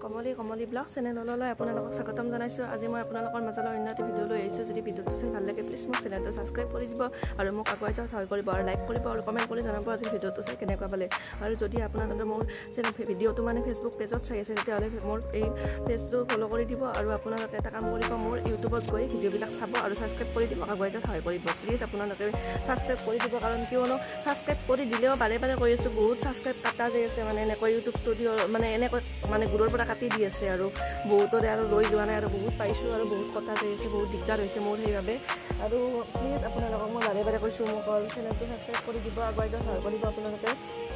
কমলি blog চেনেললৈ আপোনালোকক স্বাগতম জনাইছোঁ। আজি মই আপোনালোকৰ মাজলৈ অন্য এটা ভিডিঅ' লৈ আহিছোঁ। যদি ভিডিঅ'টো চাই ভাল লাগে প্লিজ মোৰ চেনেলটো ছাবস্ক্ৰাইব কৰি দিব আৰু মোক আগুৱাই যোৱাত সহায় কৰিব আৰু লাইক কৰিব আৰু কমেণ্ট কৰি জনাব আজি ভিডিঅ'টো চাই কেনেকুৱা পালে। আৰু যদি আপোনালোকে মোৰ ভিডিঅ'টো মানে ফেচবুক পেজত চাই আছে তেতিয়াহ'লে মোৰ এই পেজটো ফ'ল' কৰি দিব আৰু আপোনালোকে এটা কাম কৰিব, মোৰ ইউটিউবত গৈ ভিডিঅ'বিলাক চাব আৰু ছাবস্ক্ৰাইব কৰি দিব, আগুৱাই যোৱাত সহায় কৰিব। প্লিজ আপোনালোকে ছাবস্ক্ৰাইব কৰি দিব, কাৰণ কিয়নো ছাবস্ক্ৰাইব কৰি দিলেও বাৰে বাৰে কৈ আছোঁ বহুত ছাবস্ক্ৰাইব কাটা যায় আছে, মানে এনেকৈ ইউটিউবটো মানে এনেকৈ মানে দূৰৰ পৰা কাটি দি আছে আৰু বহুতৰে আৰু লৈ যোৱা নাই আৰু বহুত পাইছোঁ আৰু বহুত কটা যায় আছে, বহুত দিগদাৰ হৈছে মোৰ সেইবাবে। আৰু প্লিজ আপোনালোকক মই বাৰে বাৰে কৈছোঁ, মোক চেনেলটো ছাবস্ক্ৰাইব কৰি দিব, আগুৱাই যোৱাত সহায় কৰিব আপোনালোকে।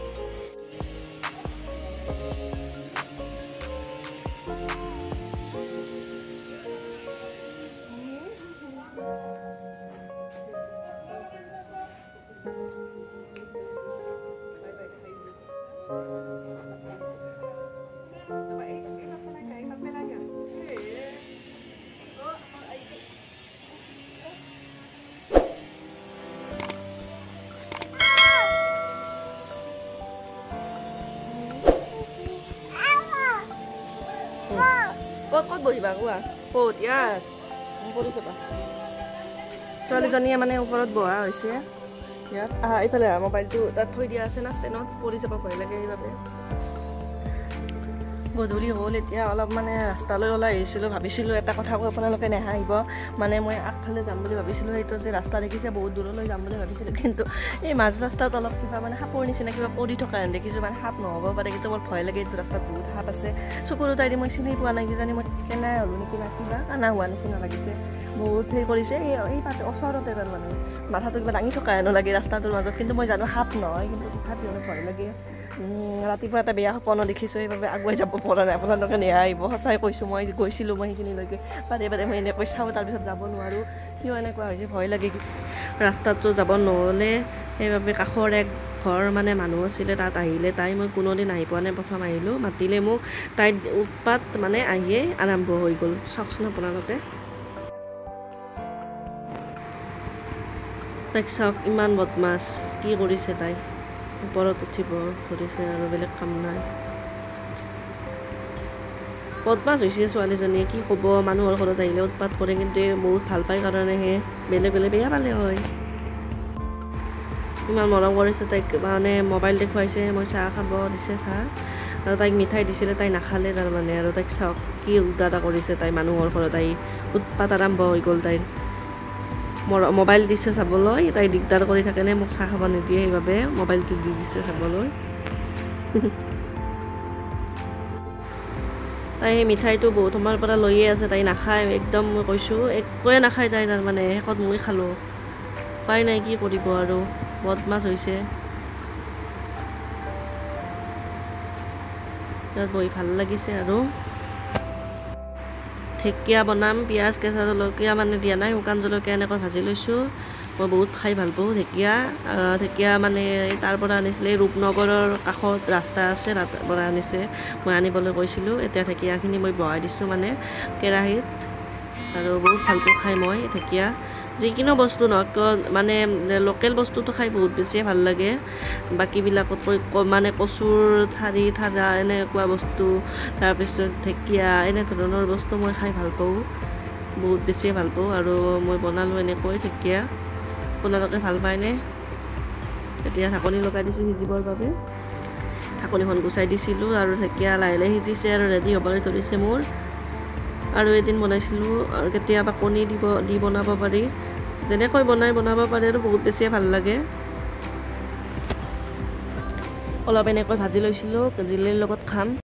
ক'ত বহিবা কোৱা? ক'ত ইয়াত পৰিছে পা ছোৱালীজনীয়ে মানে ওপৰত বহা হৈছে ইয়াত। এইফালে মোবাইলটো তাত থৈ দিয়া আছে না ষ্টেণ্ডত, পৰি যাব ভয় লাগে সেইবাবে। গধূলি হ'ল এতিয়া অলপ মানে ৰাস্তালৈ ওলাই আহিছিলোঁ, ভাবিছিলোঁ এটা কথা কৈ আপোনালোকে নেহাঁহিব, মানে মই আগফালে যাম বুলি ভাবিছিলোঁ, সেইটো যে ৰাস্তা দেখিছে বহুত দূৰলৈ যাম বুলি ভাবিছিলোঁ, কিন্তু এই মাজ ৰাস্তাত অলপ কিবা মানে সাপৰ নিচিনা কিবা পৰি থকা হেন দেখিছোঁ, মানে সাপ নহ'ব পাৰে কিন্তু মোৰ ভয় লাগে, এইটো ৰাস্তাত বহুত সাপ আছে। চকুৰ তাই দি মই চিনি পোৱা নাই, কিজানি মই কেনাই হ'লোঁ নেকি না কিবা কানা হোৱা নিচিনা লাগিছে, বহুত হেৰি কৰিছে। এই পাতে ওচৰতে তাৰ মানে মাথাটো কিবা দাঙি থকা হেনো লাগে ৰাস্তাটোৰ মাজত, কিন্তু মই জানো সাপ নহয়, কিন্তু তথাপিও ভয় লাগে। ৰাতিপুৱা এটা বেয়া সপনো দেখিছোঁ, সেইবাবে আগুৱাই যাব পৰা নাই। আপোনালোকে নেহাঁহিব, সঁচাই কৈছোঁ, মই গৈছিলোঁ মই সেইখিনিলৈকে বাৰে বাৰে মই এনেকৈ চাওঁ, তাৰপিছত যাব নোৱাৰোঁ, কিয় এনেকুৱা হৈছে ভয় লাগে। ৰাস্তাটো যাব নহ'লে সেইবাবে কাষৰ এক ঘৰ মানে মানুহ আছিলে, তাত আহিলে তাই, মই কোনোদিন আহি পোৱা নাই, প্ৰথম আহিলোঁ, মাতিলে মোক, তাইৰ উৎপাত মানে আহিয়ে আৰম্ভ হৈ গ'ল। চাওকচোন আপোনালোকে, তাইক চাওক ইমান বদমাছ, কি কৰিছে তাই, ওপৰত উঠিব ধৰিছে আৰু বেলেগ কাম নাই। বদমাছ হৈছে ছোৱালীজনীয়ে, কি ক'ব, মানুহৰ ঘৰত আহিলে উৎপাত কৰে, কিন্তু বহুত ভাল পায় কাৰণেহে, বেলেগ বেয়া পালে হয়। ইমান মৰম কৰিছে তাইক, মানে মোবাইল দেখুৱাইছে, মই চাহ খাব দিছে চাহ, আৰু তাইক মিঠাই দিছিলে, তাই নাখালে তাৰমানে, আৰু তাইক চাওক কি উল্টা এটা কৰিছে তাই, মানুহৰ ঘৰত আহি উৎপাত আৰম্ভ হৈ গ'ল তাইৰ। মোবাইল দিছে চাবলৈ, তাই দিগদাৰ কৰি থাকেনে, মোক চাহ খাব নিদিয়ে, সেইবাবে মোবাইলটো দি দিছে চাবলৈ। তাই সেই মিঠাইটো বহুত সময়ৰ পৰা লৈয়ে আছে, তাই নাখায় একদম, মই কৈছোঁ একোৱে নাখায় তাই, তাৰমানে শেষত মই খালোঁ, উপায় নাই কি কৰিব আৰু, বদমাছ হৈছে। ইয়াত বহি ভাল লাগিছে আৰু ঢেকীয়া বনাম, পিঁয়াজ কেঁচা জলকীয়া মানে দিয়া নাই, শুকান জলকীয়া এনেকৈ ভাজি লৈছোঁ। মই বহুত খাই ভাল পাওঁ ঢেকীয়া মানে তাৰ পৰা আনিছিলে, ৰূপনগৰৰ কাষত ৰাস্তা আছে, তাৰ পৰা আনিছে, মই আনিবলৈ কৈছিলোঁ। এতিয়া ঢেকীয়াখিনি মই বহাই দিছোঁ মানে কেৰাহীত, আৰু বহুত ভাল পাওঁ খাই মই ঢেকীয়া, যিকোনো বস্তু নহওক, মানে লোকেল বস্তুটো খাই বহুত বেছিয়ে ভাল লাগে, বাকীবিলাকতকৈ মানে কচুৰ ঠাৰা এনেকুৱা বস্তু, তাৰপিছত ঢেকীয়া এনেধৰণৰ বস্তু মই খাই ভাল পাওঁ, বহুত বেছিয়ে ভাল পাওঁ। আৰু মই বনালোঁ এনেকৈ ঢেকীয়া, আপোনালোকে ভাল পায়নে? এতিয়া ঢাকনি লগাই দিছোঁ সিজিবৰ বাবে, ঢাকনিখন গুচাই দিছিলোঁ, আৰু ঢেকীয়া লাহে লাহে সিজিছে আৰু ৰেডি হ'বলৈ ধৰিছে মোৰ। আৰু এদিন বনাইছিলোঁ, আৰু কেতিয়াবা কণী দি বনাব পাৰি, যেনেকৈ বনাব পাৰি আৰু বহুত বেছিয়ে ভাল লাগে। অলপ এনেকৈ ভাজি লৈছিলোঁ, জিলিৰ লগত খাম।